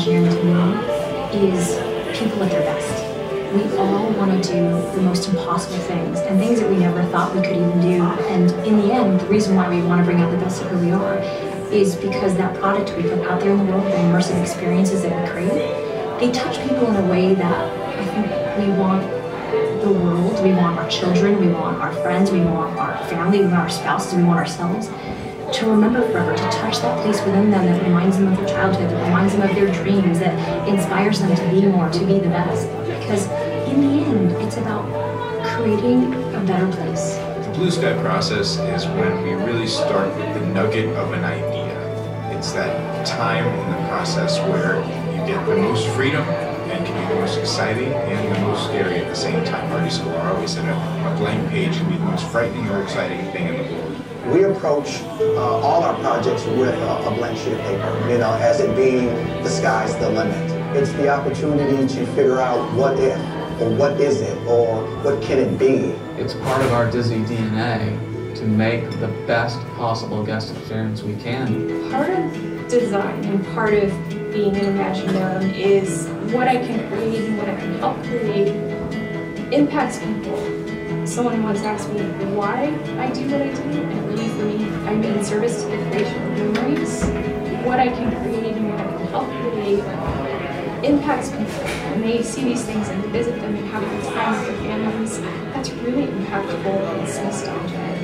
Imagineering to me is people at their best. We all want to do the most impossible things and things that we never thought we could even do. And in the end, the reason why we want to bring out the best of who we are is because that product we put out there in the world, the immersive experiences that we create, they touch people in a way that I think we want the world, we want our children, we want our friends, we want our family, we want our spouses, we want ourselves to remember forever, to touch that place within them that reminds them of their childhood, that reminds them of their dreams, that inspires them to be more, to be the best. Because in the end, it's about creating a better place. The Blue Sky process is when we really start with the nugget of an idea. It's that time in the process where you get the most freedom and can be the most exciting and the most scary at the same time. Artie Sklar always said a blank page can be the most frightening or exciting thing in the world. We approach all our projects with a blank sheet of paper, you know, as it being the sky's the limit. It's the opportunity to figure out what if, or what is it, or what can it be. It's part of our Disney DNA to make the best possible guest experience we can. Part of design and part of being an Imagineer is what I can create and what I can help create impacts people. Someone once asked me why I do what I do, and really for me, I'm in service to the creation of memories. What I can create and what I can help create impacts people. When they see these things and they visit them and have a good time with their families, that's really impactful. It's nostalgia.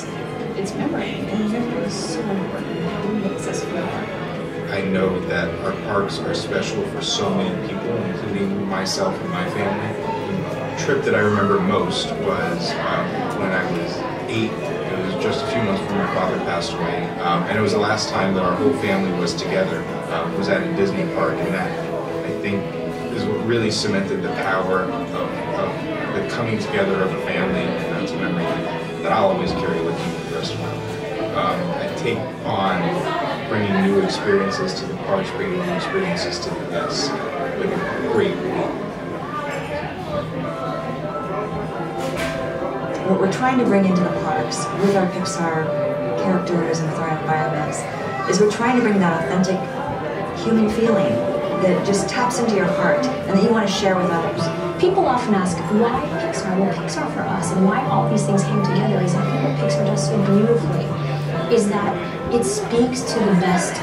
It's memory, and memory is so important. It makes us feel better. I know that our parks are special for so many people, including myself and my family. The trip that I remember most was when I was 8. It was just a few months before my father passed away, and it was the last time that our whole family was together. It was at a Disney park, and that, I think, is what really cemented the power of the coming together of a family, and that's a memory that I'll always carry with me for the rest of my life. I take on bringing new experiences to the parks, bringing new experiences to the guests with great relief. What we're trying to bring into the parks with our Pixar characters and with our environments is we're trying to bring that authentic human feeling that just taps into your heart and that you want to share with others. People often ask, why Pixar? Well, Pixar for us, and why all these things came together is I think what Pixar does so beautifully is that it speaks to the best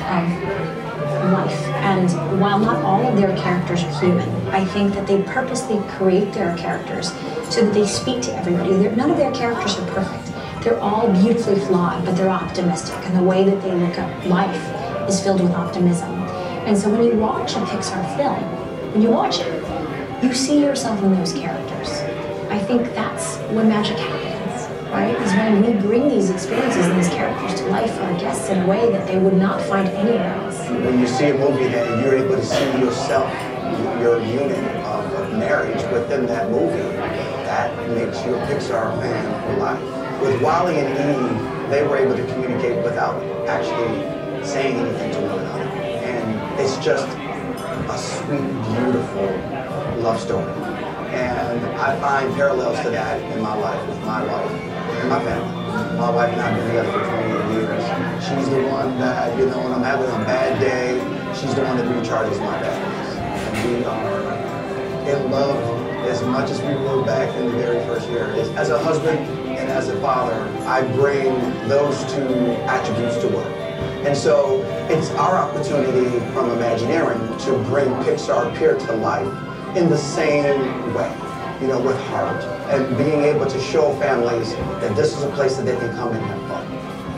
of life. And while not all of their characters are human, I think that they purposely create their characters so that they speak to everybody. None of their characters are perfect. They're all beautifully flawed, but they're optimistic, and the way that they look at life is filled with optimism. And so when you watch a Pixar film, when you watch it, you see yourself in those characters. I think that's when magic happens, right? Is when we bring these experiences and these characters to life for our guests in a way that they would not find anywhere else. When you see a movie and you're able to see yourself, your unit of marriage within that movie, that makes you a Pixar fan for life. With WALL-E and Eve, they were able to communicate without actually saying anything to one another. And it's just a sweet, beautiful love story. And I find parallels to that in my life with my wife and my family. My wife and I have been together for 28 years. She's the one that, you know, when I'm having a bad day, she's the one that recharges my batteries. And we are in love as much as we were back in the very first year. As a husband and as a father, I bring those two attributes to work. And so it's our opportunity from Imagineering to bring Pixar Pier to life in the same way, you know, with heart, and being able to show families that this is a place that they can come and have fun.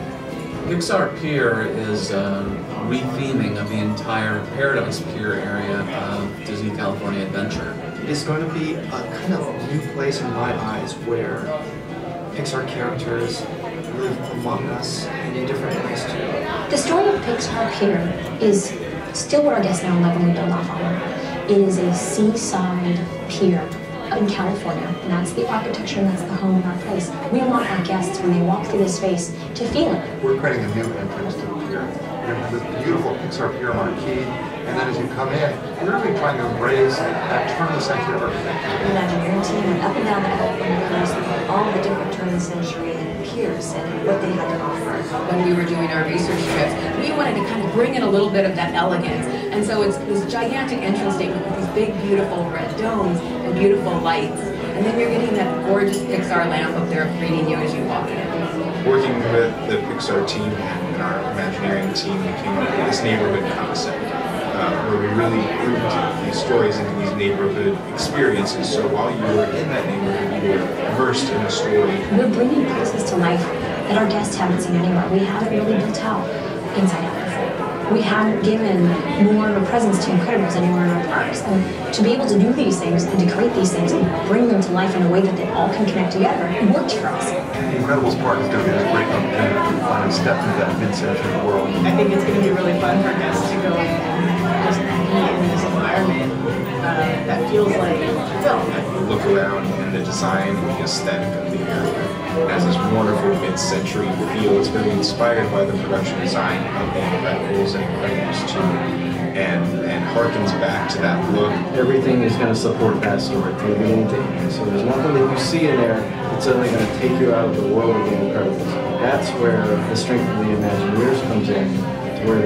Pixar Pier is a re-theming of the entire Paradise Pier area of Disney California Adventure. It's going to be a kind of new place in my eyes where Pixar characters live among us and in different areas too. The story of Pixar Pier is still what our guests now love and we build off on. It is a seaside pier in California, and that's the architecture and that's the home of our place. We want our guests, when they walk through this space, to feel it. We're creating a new entrance to the pier. You're going to have this beautiful Pixar Pier marquee, and then as you come in, we're really trying to embrace that turn-of-the-century architecture. The Imagineering team went up and down the California coast, all the different turn-of-the-century peers and what they had to offer. When we were doing our research trips, we wanted to kind of bring in a little bit of that elegance. And so it's this gigantic entrance statement with these big, beautiful red domes and beautiful lights. And then you're getting that gorgeous Pixar lamp up there greeting you as you walk in. Working with the Pixar team and our Imagineering team, we came up with this neighborhood concept where we really grouped these stories into these neighborhood experiences. So while you were in that neighborhood, you were immersed in a story. We're bringing places to life that our guests haven't seen anywhere. We haven't really built out Inside Out before. We haven't given more of a presence to Incredibles anywhere in our parks. And to be able to do these things and to create these things and bring them to life in a way that they all can connect together, it worked for us. The Incredibles Park is going to be a great opportunity to finally step into that mid-century world. I think it's going to be really fun for guests to go and just be in this environment that feels like film. You look around and the design and the aesthetic of the area has this wonderful mid-century feel. It's very inspired by the production design of the Incredibles and Incredibles 2 and harkens back to that look. Everything is going to support that story from beginning to end. So there's nothing that you see in there that's suddenly going to take you out of the world of the Incredibles. That's where the strength of the Imagineers comes in, to where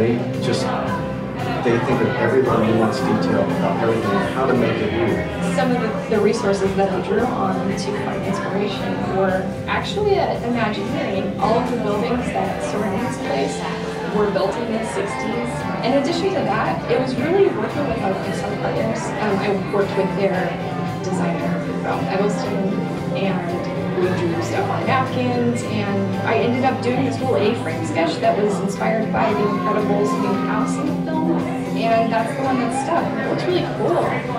they think of every little nuance detail about everything and how to make it real. Some of the resources that I drew on to find inspiration were actually at Imagineering. All of the buildings that surround this place were built in the 60s. In addition to that, it was really working with our Pixar partners. I worked with their designer, Ralph Eggleston, and we drew stuff on napkins, and I ended up doing this little A-frame sketch that was inspired by the Incredibles new house in the film, and that's the one that stuck. It looks really cool.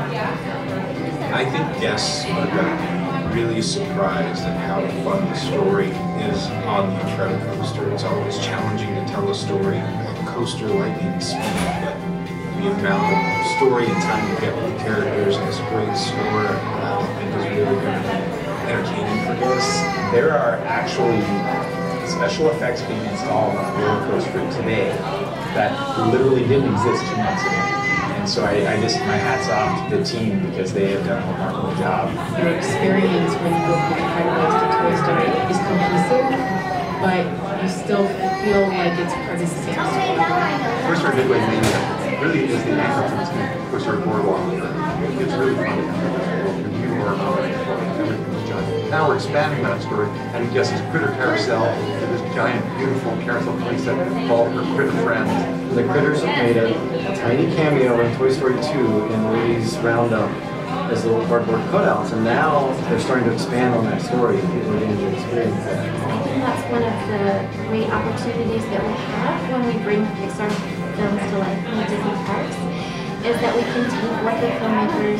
I think guests are going to be really surprised at how fun the story is on the Incredicoaster. It's always challenging to tell a story at coaster lightning speed, but the amount of story and time you get with the characters and this great story, I think is really going to be entertaining for guests. There are actually special effects being installed on the roller coaster today that literally didn't exist 2 months ago. And so my hat's off to the team because they have done a remarkable job. Your experience when you go from Incredibles to Toy Story is cohesive, but you still feel like it's part of the same story. Toy Story Midway Mania really is the anchor for this new Toy Story Boardwalk. It's really fun to enter this world. You are nominated for everything is giant. Now we're expanding that story, and yes, it's Critter Carousel to this giant, beautiful carousel place that all her critter friends. The critters have made a tiny cameo in Toy Story 2 in Woody's Roundup as little cardboard cutouts, and now they're starting to expand on that story. People are getting to experience that. I think that's one of the great opportunities that we have when we bring Pixar films to life in the Disney parks, is that we can take what the filmmakers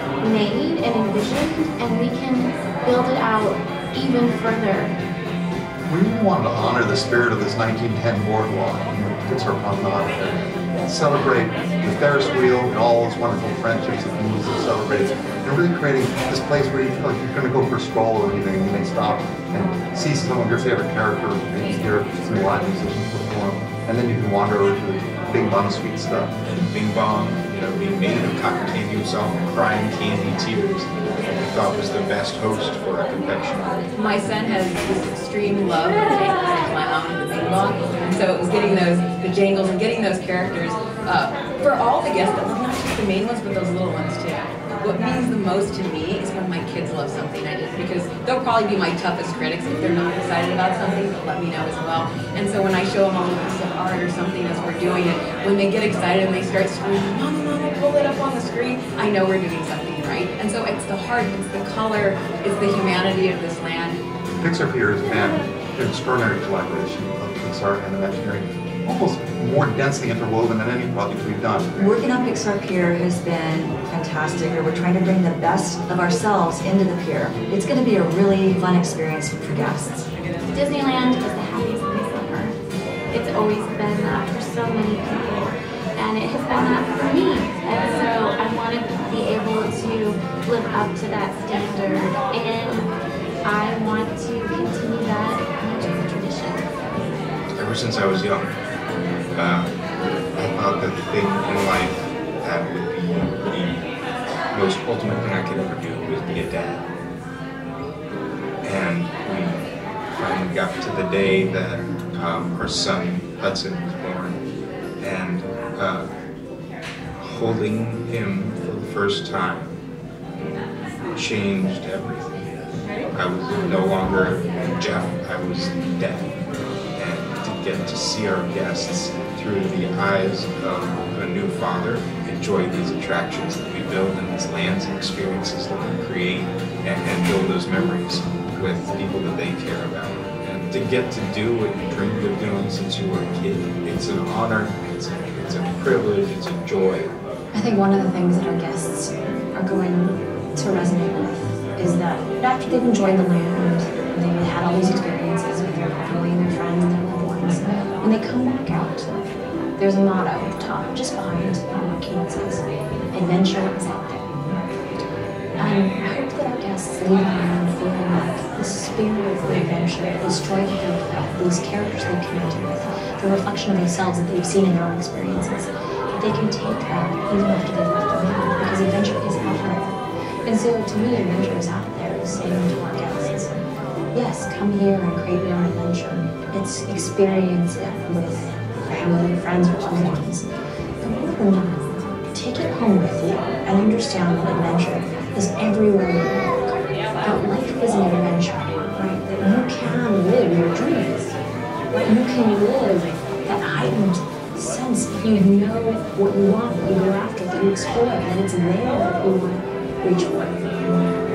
made and envisioned, and we can build it out even further. We wanted to honor the spirit of this 1910 boardwalk, Pixar Promenade, celebrate the Ferris wheel and all those wonderful friendships that movies have celebrated, and really creating this place where you feel like you're going to go for a stroll or anything, and you may stop and see some of your favorite characters, maybe hear some live musicians perform, and then you can wander over to the Bing Bong sweet stuff. And Bing Bong, being made of cotton candy himself and crying candy tears, I thought was the best host for a confectionery. My son has this extreme love for the Jangles, my mom and the Bing Bong, and so it was getting the Jangles and getting those characters for all the guests, but not just the main ones, but those little ones too. What means the most to me is when my kids love something I did, because they'll probably be my toughest critics if they're not excited about something, but let me know as well. And so when I show them all a piece of art or something as we're doing it, when they get excited and they start screaming, Mama, pull it up on the screen, I know we're doing something right. And so it's the heart, it's the color, it's the humanity of this land. Pixar Pier has been an extraordinary collaboration of Pixar and Imagineering, almost more densely interwoven than any project we've done. Working on Pixar Pier has been fantastic. We're trying to bring the best of ourselves into the pier. It's going to be a really fun experience for guests. Disneyland is the happiest place on earth. It's always been that for so many people, and it has been that for me. And so I want to be able to live up to that standard, and I want to continue that magical tradition. Ever since I was young, I thought that the thing in life that would be the most ultimate thing I could ever do was be a dad. And we finally got to the day that our son Hudson was born, and holding him for the first time changed everything. I was no longer Jeff, I was Dad. And to get to see our guests through the eyes of a new father, enjoy these attractions that we build and these lands and experiences that we create, and build those memories with people that they care about. And to get to do what you dreamed of doing since you were a kid, it's an honor, it's a privilege, it's a joy. I think one of the things that our guests are going to resonate with is that after they've enjoyed the land, they've had all these experiences with their family and their friends and their loved ones, when they come back out, there's a motto at the top, just behind what Kate says, adventure is out there. And I hope that our guests leave behind feeling like the spirit of the adventure, this joy that they've felt, these characters they've connected with, the reflection of themselves that they've seen in their own experiences, that they can take that even after they've left the land, because adventure is out there. And so to me, adventure is out there, is saying to our guests, yes, come here and create your own adventure. It's experience it with family, friends, or loved ones. But more than that, take it home with you and understand that adventure is everywhere you look. That life is an adventure, right? That you can live your dreams. That you can live that heightened sense if you know what you want, what you go after, that you explore, that it's there that you want to reach for.